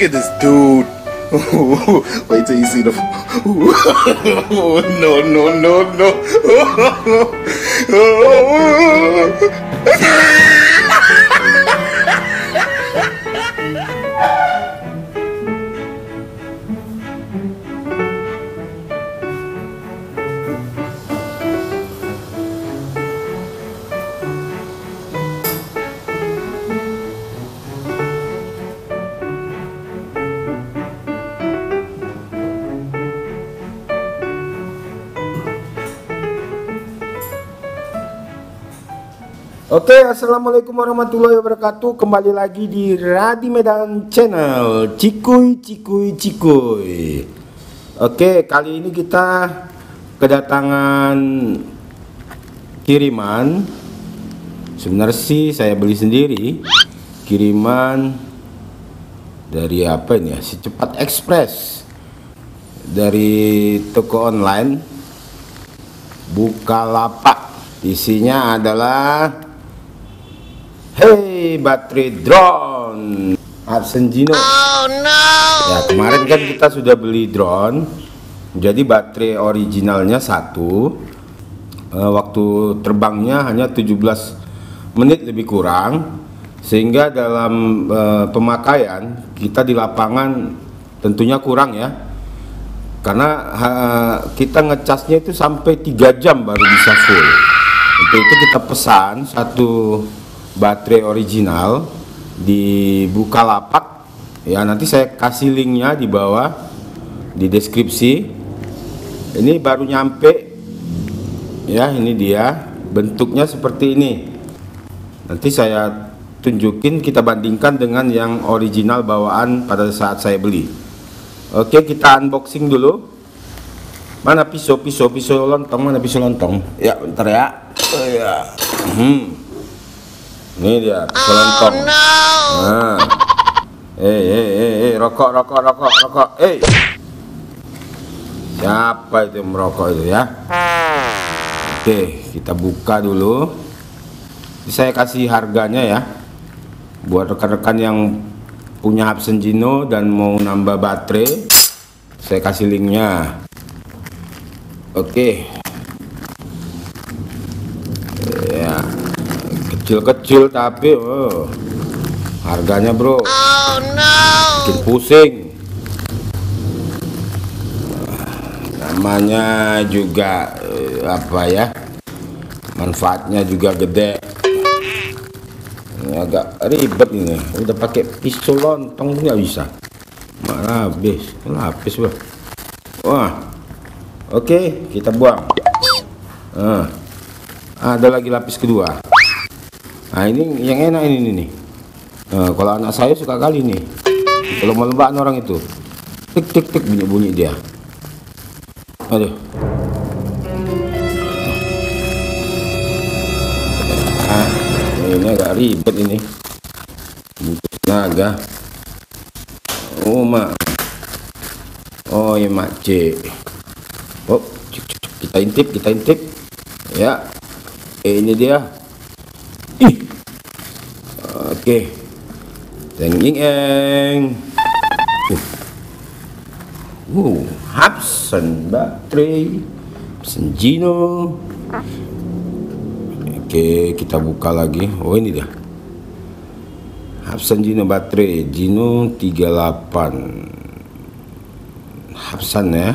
Look at this dude. Wait till you see the. No, no, no, no. Oke, assalamualaikum warahmatullahi wabarakatuh. Kembali lagi di Radi Medan Channel, Cikuy Cikuy Cikuy. Oke, kali ini kita kedatangan kiriman. Sebenarnya sih saya beli sendiri. Kiriman dari apa ini ya? Si Cepat Express, dari toko online Bukalapak. Isinya adalah baterai drone Hudson Gino. Oh no. Ya, kemarin kan kita sudah beli drone, jadi baterai originalnya satu, waktu terbangnya hanya 17 menit lebih kurang, sehingga dalam pemakaian kita di lapangan tentunya kurang ya, karena kita ngecasnya itu sampai 3 jam baru bisa full. Untuk itu kita pesan satu baterai original di Bukalapak ya, nanti saya kasih linknya di bawah di deskripsi. Ini baru nyampe ya, ini dia bentuknya seperti ini. Nanti saya tunjukin, kita bandingkan dengan yang original bawaan pada saat saya beli. Oke, kita unboxing dulu. Mana pisau lontong, mana pisau lontong ya, bentar ya. Oh ya. Ini dia pisau lontong. Nah. Rokok. Siapa itu yang merokok itu ya? Oke, kita buka dulu. Saya kasih harganya ya, buat rekan-rekan yang punya Hudson Gino dan mau nambah baterai, saya kasih linknya. Oke. Ya, kecil-kecil tapi harganya bro, oh no, bikin pusing. Namanya juga apa ya, manfaatnya juga gede. Ini agak ribet ini, udah pakai pisau lontong nggak bisa, malah habis lapis bro. Wah, oke, kita buang. Ada lagi lapis kedua. Nah, ini yang enak ini nih. Kalau anak saya suka kali nih, kalau mau lembakan orang itu tik bunyi dia. Aduh. Ini agak ribet ini, butuh tenaga. Oh ya makcik. Oh, kita intip ya. Ini dia. Oke. Hudson baterai Hudson Gino. Oke, kita buka lagi. Oh, ini dia Hudson Gino baterai Gino 38 Hudson ya.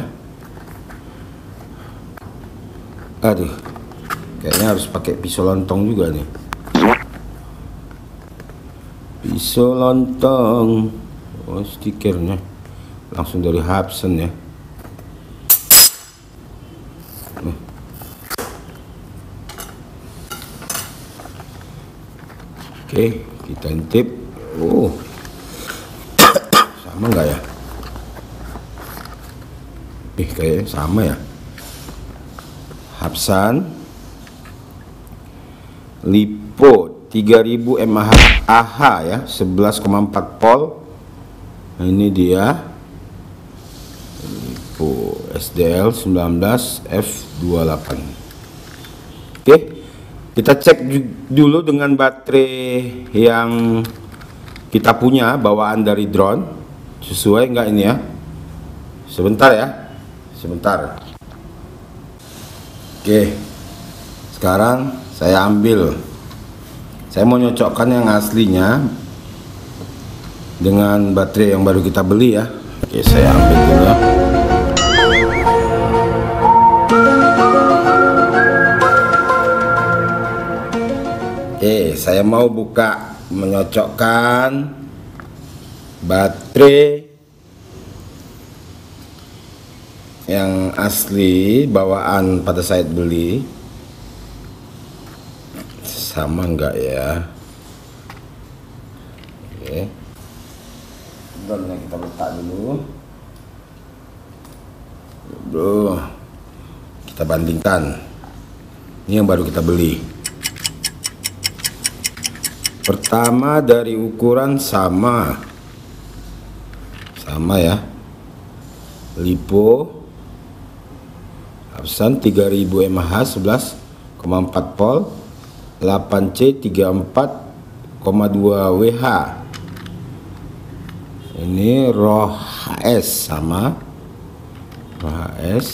Aduh, kayaknya harus pakai pisau lontong juga nih. Pisau lontong. Oh, stikernya langsung dari Hudson ya. Oke, kita intip. Oh, sama nggak ya? Kayaknya sama ya. Hudson Lipo 3000 mAh ya, 11,4 volt. Ini dia Lipo SDL 19 F28. Oke, kita cek dulu dengan baterai yang kita punya bawaan dari drone. sesuai nggak ini ya. Sebentar ya, sebentar. Oke, sekarang saya ambil. Saya mau nyocokkan yang aslinya dengan baterai yang baru kita beli ya. Oke, saya ambil dulu ya. Oke, saya mau buka menyocokkan baterai yang asli bawaan pada saat beli. Sama enggak ya? Oke, drone kita letak dulu. Kita bandingkan. Ini yang baru kita beli. Pertama dari ukuran sama ya. Lipo Epson 3000 mAh 11,4 volt 8C 34,2 WH. Ini ROH HS sama ROH HS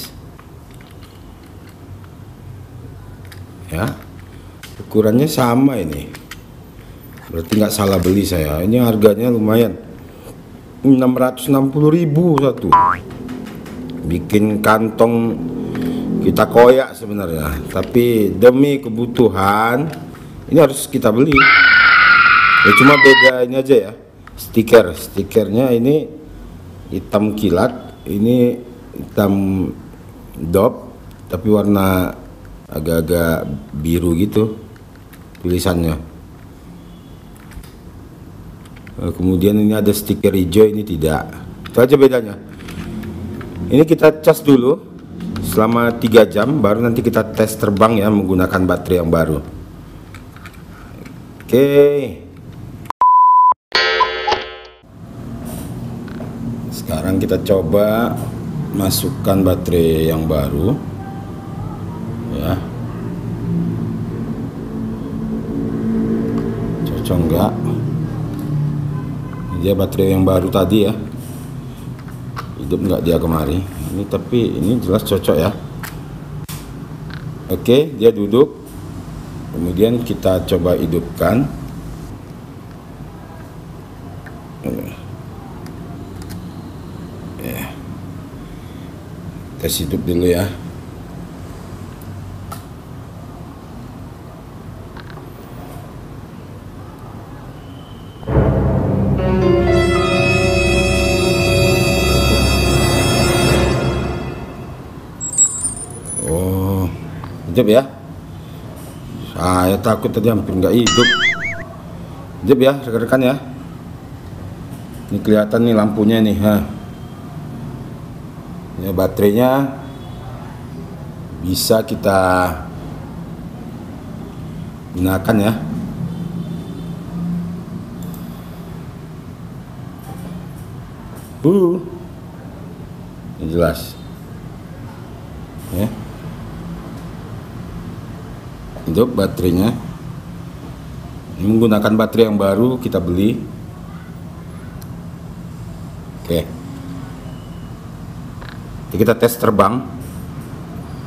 ya, ukurannya sama ini, berarti nggak salah beli saya. Ini harganya lumayan, 660.000 satu. Bikin kantong kita koyak sebenarnya, tapi demi kebutuhan ini harus kita beli ya. Cuma beda ini aja ya, stikernya ini hitam kilat, ini hitam dop tapi warna agak-agak biru gitu tulisannya. Kemudian ini ada stiker hijau, ini tidak. Itu aja bedanya. Ini kita cas dulu selama 3 jam, baru nanti kita tes terbang ya menggunakan baterai yang baru. Oke, sekarang kita coba masukkan baterai yang baru ya. Cocok enggak? Ini dia baterai yang baru tadi ya, hidup enggak dia kemari ini, tapi ini jelas cocok ya. Oke, dia duduk. Kemudian kita coba hidupkan. Tes hidup dulu ya. Hidup ya. Saya takut tadi hampir nggak hidup. Hidup ya rekan-rekan ya. Ini kelihatan nih lampunya nih. Ini baterainya bisa kita gunakan ya. Ini jelas ya. Hidup baterainya. Ini menggunakan baterai yang baru kita beli. Oke, jadi kita tes terbang,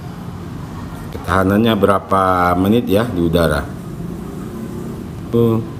ketahanannya berapa menit ya di udara.